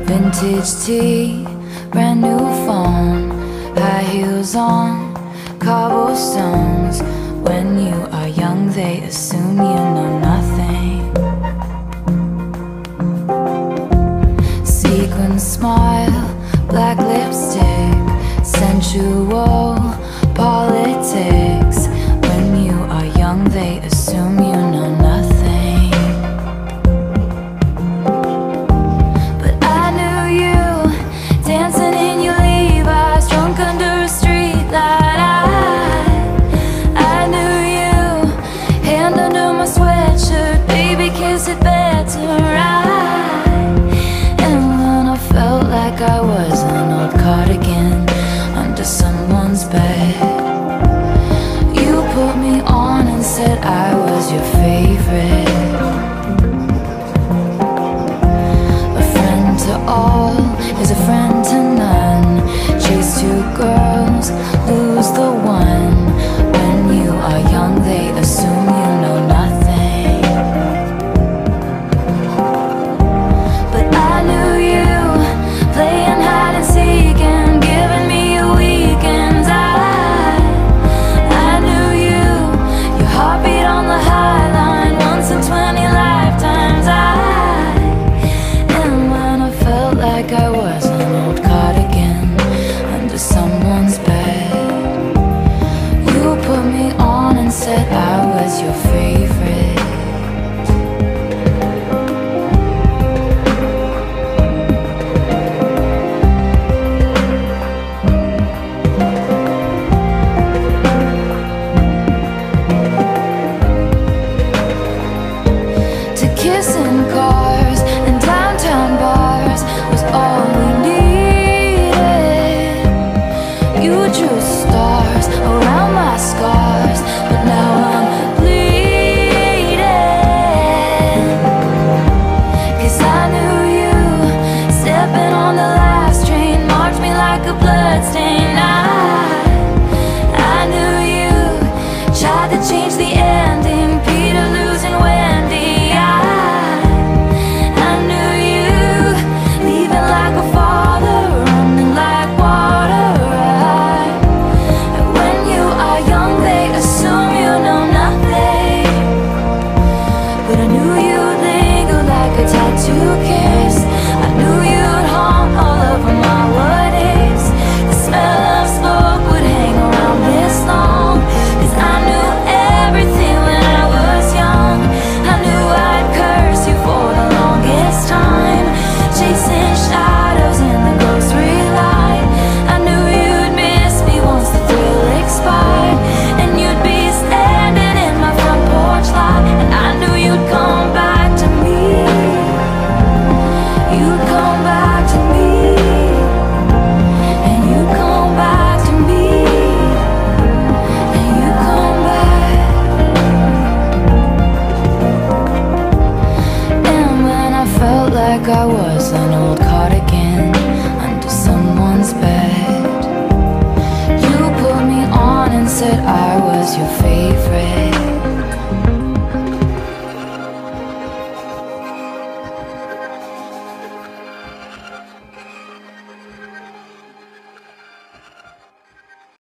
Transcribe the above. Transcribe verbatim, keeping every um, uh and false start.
Vintage tea, brand new phone, high heels on, cobblestones. When you are young, they assume you know nothing. Sequin smile, black lipstick, sensual politics. When you are young, they assume you know nothing. But I knew you, dancing in your Levi's, drunk under a streetlight. I, I knew you, hand under my sweatshirt, baby, kiss it better. I, and then I felt like I was an old cardigan under someone's bed. You put me on and said I was your favorite.